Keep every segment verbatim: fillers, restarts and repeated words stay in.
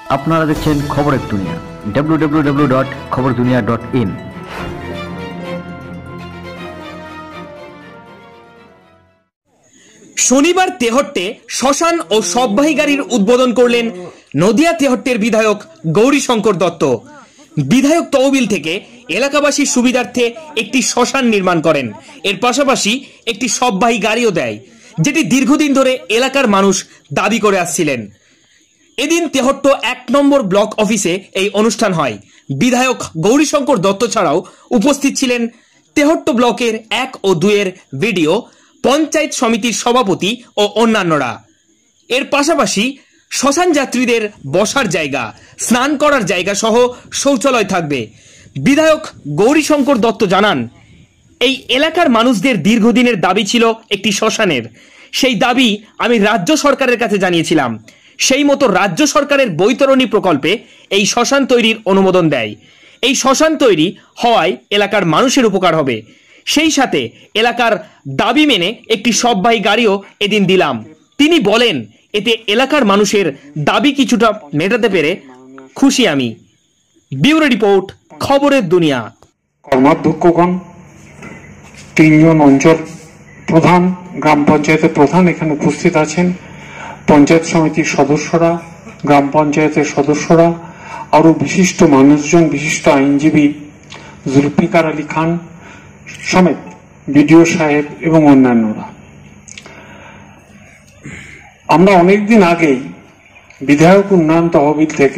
আপনারা দেখছেন খবরের দুনিয়া, ডাব্লিউ ডাব্লিউ ডাব্লিউ ডট খবর দুনিয়া ডট ইন। শনিবার তেহট্টে শ্মশান ও শববাহী গাড়ির উদ্বোধন করলেন নদিয়া তেহট্টের বিধায়ক গৌরীশঙ্কর দত্ত। বিধায়ক তহবিল থেকে এলাকাবাসীর সুবিধার্থে একটি শ্মশান নির্মাণ করেন, এর পাশাপাশি একটি শববাহী গাড়িও দেয়, যেটি দীর্ঘদিন ধরে এলাকার মানুষ দাবি করে আসছিলেন। এদিন তেহট্ট এক নম্বর ব্লক অফিসে এই অনুষ্ঠান হয়। বিধায়ক গৌরীশঙ্কর দত্ত ছাড়াও উপস্থিত ছিলেন তেহট্ট ব্লকের এক ও দুইয়ের ভিডিও, পঞ্চায়েত সমিতির সভাপতি ও অন্যান্যরা। এর পাশাপাশি শ্মশান যাত্রীদের বসার জায়গা, স্নান করার জায়গা সহ শৌচালয় থাকবে। বিধায়ক গৌরীশঙ্কর দত্ত জানান, এই এলাকার মানুষদের দীর্ঘদিনের দাবি ছিল একটি শ্মশানের। সেই দাবি আমি রাজ্য সরকারের কাছে জানিয়েছিলাম। সেই মতো রাজ্য সরকারের বৈতরণী প্রকল্পে এই শ্মশান তৈরির অনুমোদন দেয়। এই শ্মশান তৈরি হওয়ায় এলাকার মানুষের উপকার হবে। সেই সাথে এলাকার দাবি মেনে একটি শববাহী গাড়িও এদিন দিলাম। তিনি বলেন, এতে এলাকার মানুষের দাবি কিছুটা মেটাতে পেরে খুশি আমি। ব্যুরো রিপোর্ট, খবরের দুনিয়া। কর্মাধ্যক্ষগণ, তিনজন অঞ্চল প্রধান, গ্রাম পঞ্চায়েতের প্রধান এখানে উপস্থিত আছেন, পঞ্চায়েত সমিতির সদস্যরা, গ্রাম পঞ্চায়েতের সদস্যরা, আরো বিশিষ্ট মানুষজন, বিশিষ্ট আইনজীবী জুলফিকার আলী খান সমেত বিডিও সাহেব এবং অন্যান্যরা। আমরা অনেকদিন আগেই বিধায়ক উন্নয়ন তহবিল থেকে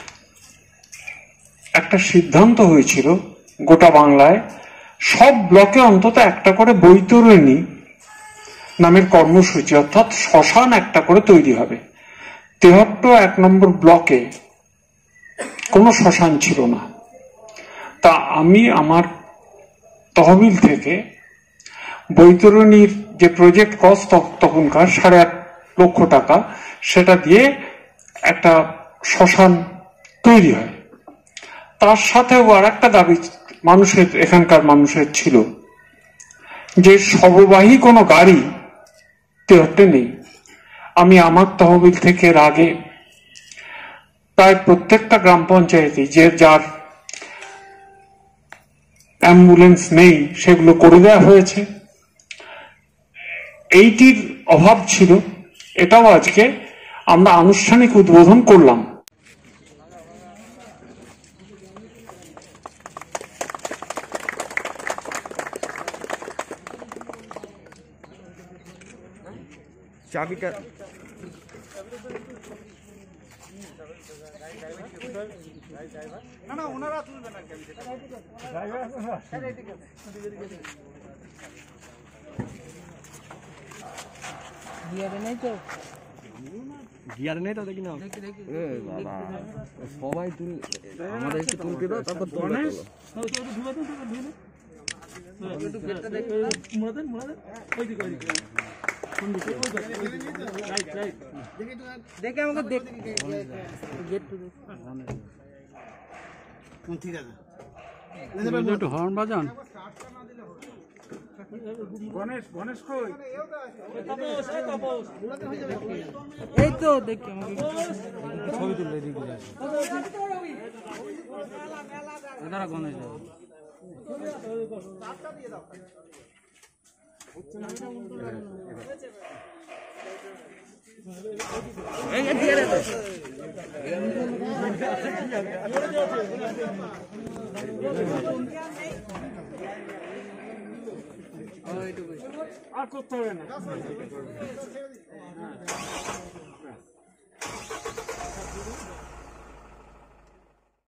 একটা সিদ্ধান্ত হয়েছিল, গোটা বাংলায় সব ব্লকে অন্তত একটা করে বৈতরণী নামের কর্মসূচি, অর্থাৎ শ্মশান একটা করে তৈরি হবে। তেহট্ট এক নম্বর ব্লকে কোনো শ্মশান ছিল না। তা আমি আমার তহবিল থেকে বৈতরণীর যে প্রজেক্ট কস্ট তখনকার সাড়ে আট লক্ষ টাকা, সেটা দিয়ে একটা শ্মশান তৈরি হয়। তার সাথেও আর একটা দাবি মানুষের, এখানকার মানুষের ছিল যে শববাহী কোনো গাড়ি তেহট্টে নেই। আমি আমার তহবিল থেকে এর আগে প্রায় প্রত্যেকটা গ্রাম পঞ্চায়েতে যে যার অ্যাম্বুলেন্স নেই সেগুলো করে দেওয়া হয়েছে। এইটির অভাব ছিল, এটাও আজকে আমরা আনুষ্ঠানিক উদ্বোধন করলাম। চাবিটা না না ওনারা তুলবেন আর কি। গিয়ারে নেই তো, গিয়ারে নেই তো দেখি না। বাবা সবাই তুল, আমাদের একটু তুলতে দাও, তারপর তোমরা দেখে আমাকে দেখ একটু হর্ন বাজান। গণেশ গণেশ কই? এই তো দেখি আমাকে ছবি তুলে দিকে যায়। এদারা গণেশ আর করতে হবে না।